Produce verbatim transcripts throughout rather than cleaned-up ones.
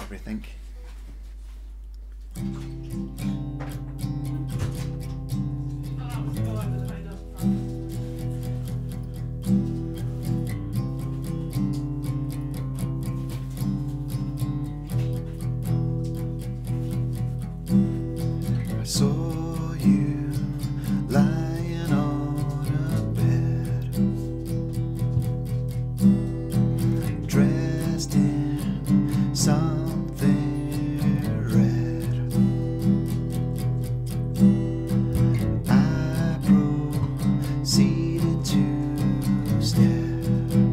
everything. I saw you lying on a bed, dressed in something red. I proceeded to stare,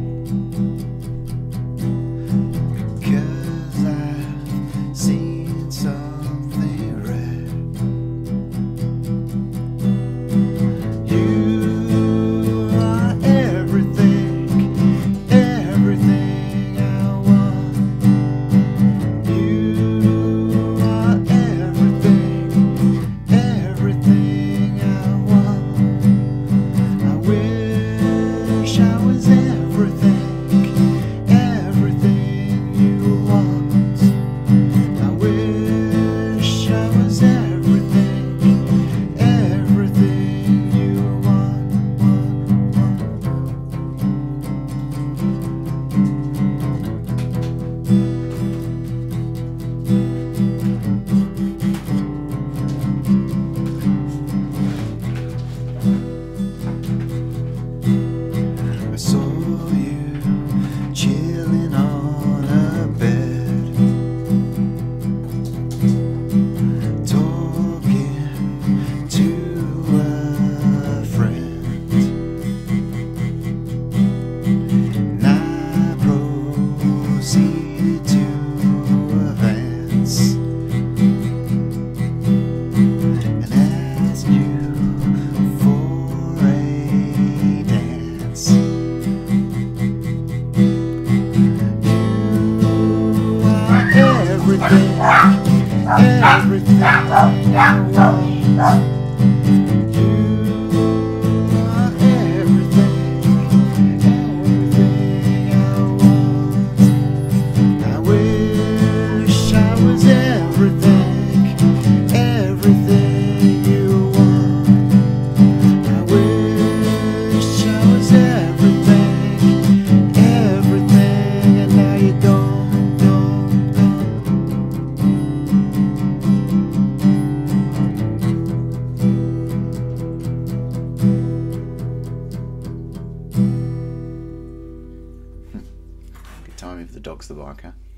because I've seen something red. I saw you chilling on a bed, talking to a friend, and I proceeded to advance and asked you for a dance. Everything, everything I want. You are everything, everything I want. I wish I was everything, everything you want. I wish I was everything, everything, and now you don't. Good timing for the dog's the barker.